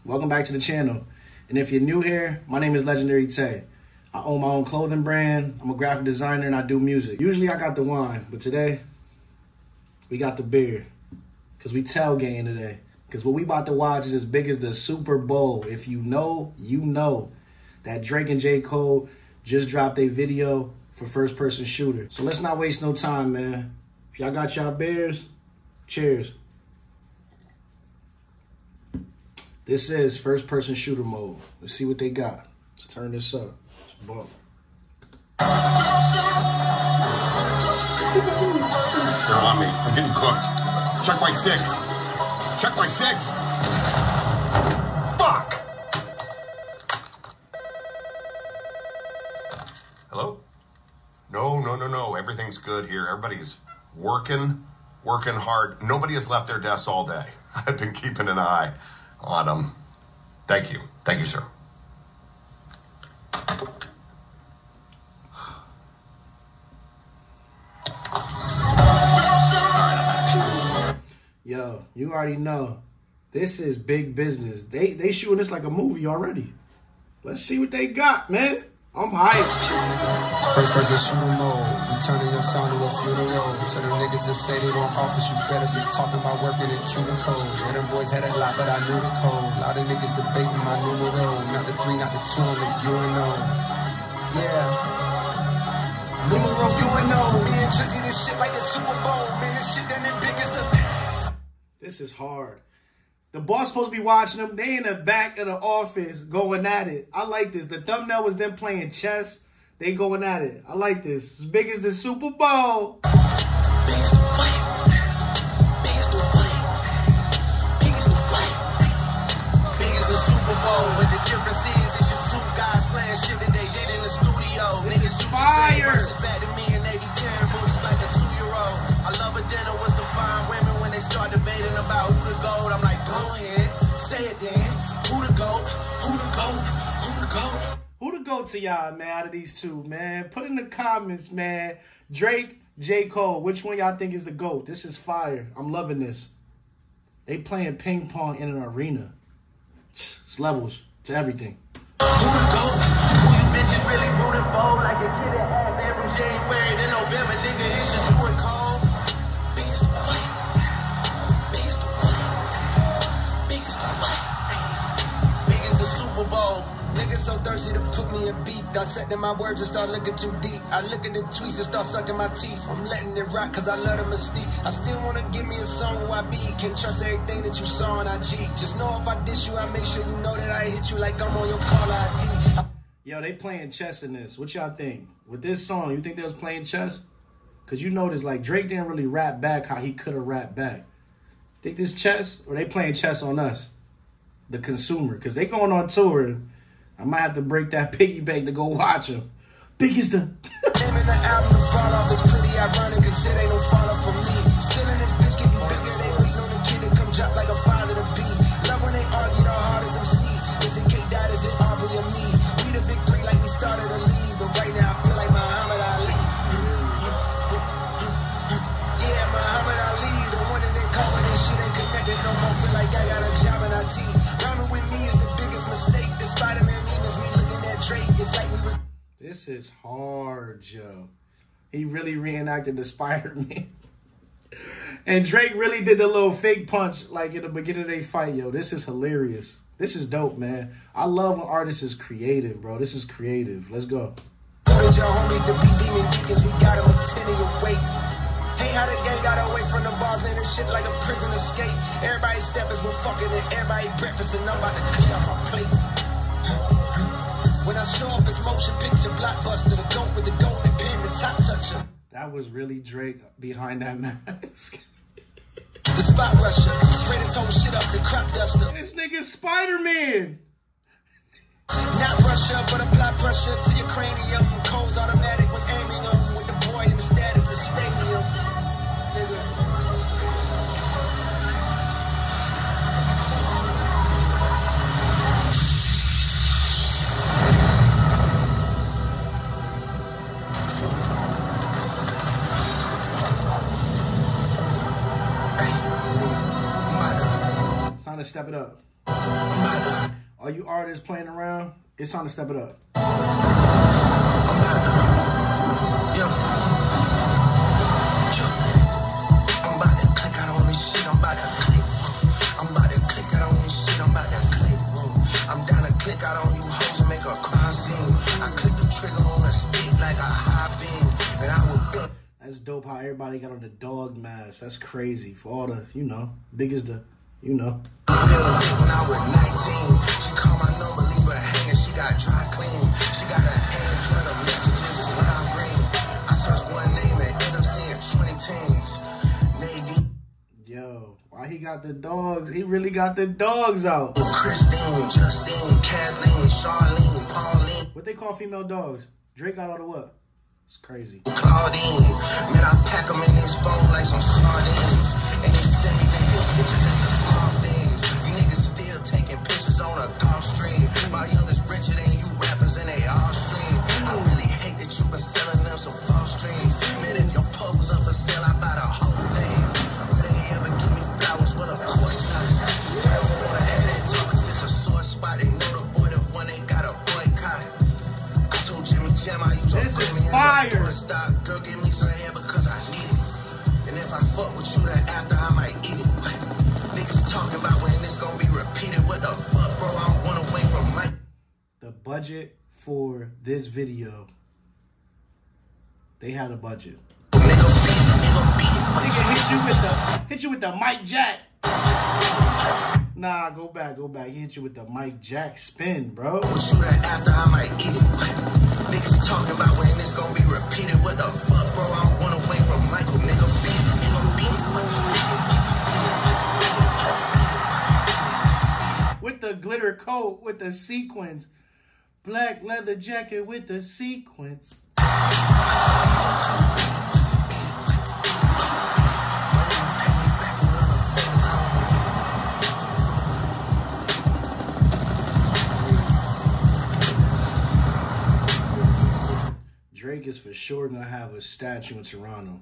Welcome back to the channel. And if you're new here, my name is Legendary Tay. I own my own clothing brand. I'm a graphic designer and I do music. Usually I got the wine, but today we got the beer. Because we tailgating today. Because what we about to watch is as big as the Super Bowl. If you know, you know that Drake and J.Cole just dropped a video for First Person Shooter. So let's not waste no time, man. If y'all got y'all beers, cheers. This is First Person Shooter mode. Let's see what they got. Let's turn this up. Let's bump. They're on me. I'm getting cooked. Check my 6. Check my 6. Fuck! Hello? No. Everything's good here. Everybody's working hard. Nobody has left their desks all day. I've been keeping an eye on them. Thank you. Thank you, sir. Yo, you already know. This is big business. They shooting this like a movie already. Let's see what they got, man. I'm hyped. First person shooter mode. We turning your sound to a funeral. To them niggas that say they want office, you better be talking about working in cubicles. Yeah, them boys had a lot, but I knew the code. A lot of niggas debating my numero. Not the 3, not the 2, I'm the UNO. Yeah. Numero UNO. Me and Drizzy, this shit like the Super Bowl. Man, this shit done it big as the... This is hard. The boss supposed to be watching them. They in the back of the office going at it. I like this. The thumbnail was them playing chess. They going at it. I like this. As big as the Super Bowl. Big as the Super Bowl. But the difference is it's just two guys playing shit that they did in the studio. Niggas used to say versus back to me and they be terrible just like a 2-year-old. I love a dinner with some fine women when they start debating about who the GOAT. I'm like, go ahead, say it then. Who the GOAT? Who the GOAT? Who the GOAT? Who to go to y'all, man, out of these two, man? Put in the comments, man. Drake, J. Cole, which one y'all think is the GOAT? This is fire. I'm loving this. They playing ping pong in an arena. It's levels to everything. Who the GOAT? Who you bitches really rooting for? Like a kid that had man from January to November, nigga, it's just who it called. Biggest the what? Biggest the what? Biggest the what? Big as the Super Bowl. Niggas so thirsty to put me in beef. Dissecting my words and start looking too deep. I look at the tweets and start sucking my teeth. I'm letting it rock cause I love the mystique. I still wanna give me a song where I be. Can't trust everything that you saw on IG. Just know if I dish you, I make sure you know that I hit you like I'm on your caller ID. Yo, they playing chess in this. What y'all think? With this song, you think they was playing chess? Cause you notice like Drake didn't really rap back how he could have rapped back. Think this chess or they playing chess on us? The consumer. Cause they going on tour and I might have to break that piggy bank to go watch him. Big as the... Naming the album to fall off is pretty ironic, cause it ain't no fall off for me. Still in this bitch getting bigger, they waiting on the kid to come drop like a father to be. Love when they argue the hardest MC. Is it K-Dot, is it Aubrey or me? We the big 3 like we started a league, but right now I feel like Muhammad Ali. Yeah, Muhammad Ali, the one that they call when this shit ain't connected no more. Feel like I got a job in IT. Rhyming with me is the biggest mistake. The Spider-Man meme is me looking at Drake. It's like we were... This is hard, Joe. He really reenacted the Spider-Man. And Drake really did the little fake punch like in the beginning of their fight, yo. This is hilarious. This is dope, man. I love when artists is creative, bro. This is creative. Let's go. Told your homies to be demon deacons. We got them a 10 in your weight. Hey, how the gang got away from the bars, man. This shit like a prison escape. Everybody steppers with fucking and everybody breakfast, and I'm about to clean up my plate. When I show up, it's motion picture blockbuster. The GOAT with the golden pen, the top toucher. That was really Drake behind that mask. The spot rusher. Spray this whole shit up, the crop duster. This nigga's Spider-Man. Not Russia, but apply pressure to your cranium. Cold's automatic when aiming them. With the boy in the status of stadium. Nigga. Time to step it up. I'm about to All you artists playing around, it's time to step it up. That's dope how everybody got on the dog mask. That's crazy. For all the, you know, big as the, you know. When I was 19, she called my number, leave her hanging. She got dry clean. She got her Android of messages, it's lime green. I searched one name and ended up seeing 20 teens. Navy. Yo, why he got the dogs? He really got the dogs out. Christine, Justine, Kathleen, Charlene, Pauline. What they call female dogs? Drake got all the what? It's crazy. Claudine, man, I pack them in this phone like some sardines. And they send me their pictures, it's the small things. You niggas still taking pictures on a Gulf Stream. My youngest richer than you rappers and they all stream. I really hate that you been selling them some false dreams. Man, if your pub was up for sale, I buy the whole thing. Would they ever give me flowers? Well, of course not. They don't wanna have that talk, cause it's a sore spot. They know the boy, the one they got a boycott. I told Jimmy Jam I use a fire. Stop, girl, give me some hair because I need it. And if I fuck with you, then after I might eat it. Niggas talking about when this gonna be repeated. What the fuck, bro? I don't wanna wait from Mike. The budget for this video, they had a budget. Nigga hit you with the Mike Jack. Nah, go back. He hit you with the Mike Jack spin, bro. With you, then after I might eat it. Niggas talking about when this gonna be repeated. What the fuck, bro? I don't wanna wait from Michael. Nigga beat it. With the glitter coat, with the sequins. Black leather jacket with the sequins. Drake is for sure gonna have a statue in Toronto.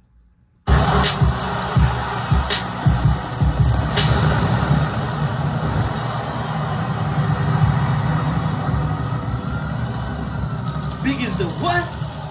Big as the what?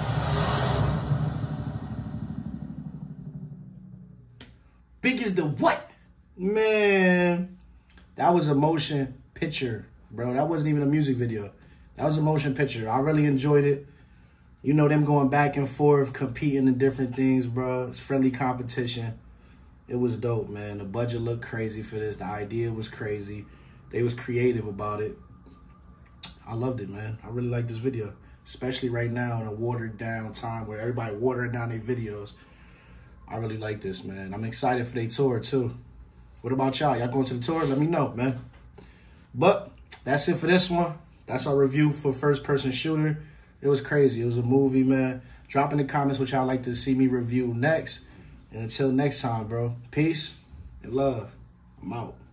Big as the what? Man, that was a motion picture, bro. That wasn't even a music video. That was a motion picture. I really enjoyed it. You know, them going back and forth, competing in different things, bro. It's friendly competition. It was dope, man. The budget looked crazy for this. The idea was crazy. They was creative about it. I loved it, man. I really like this video, especially right now in a watered down time where everybody watering down their videos. I really like this, man. I'm excited for their tour, too. What about y'all? Y'all going to the tour? Let me know, man. But that's it for this one. That's our review for First Person Shooter. It was crazy. It was a movie, man. Drop in the comments what y'all like to see me review next. And until next time, bro. Peace and love. I'm out.